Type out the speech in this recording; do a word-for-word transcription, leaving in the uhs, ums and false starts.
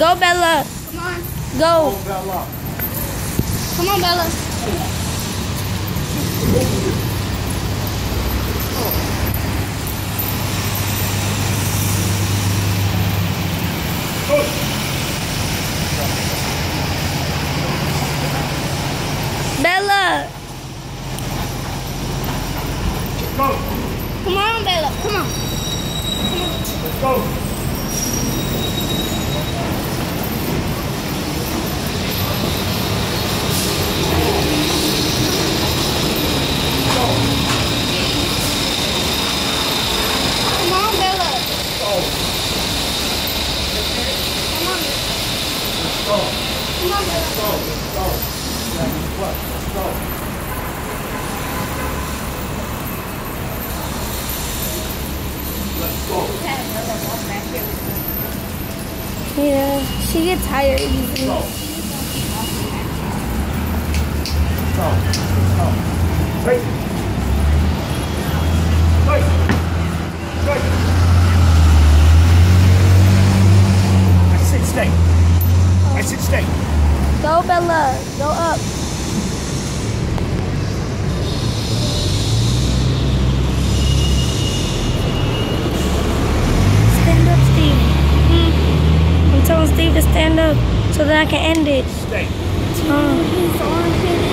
Go, Bella. Come on. Go. Go, Bella. Come on, Bella. Bella. Go. Come on, Bella. Come on. Let's go. Come on, Bella. Go. Come on. Let's go. Come on, Bella. Let's go. Let's go. Let's go. Let's go. Let's go. Yeah, she gets tired easily. Go. Go. Go. Hey. Hey. Hey. I said stay. I said stay. Go, Bella. Go up. Stand up, Steve. Hmm. I'm telling Steve to stand up so that I can end it. Stay. Oh. He's on his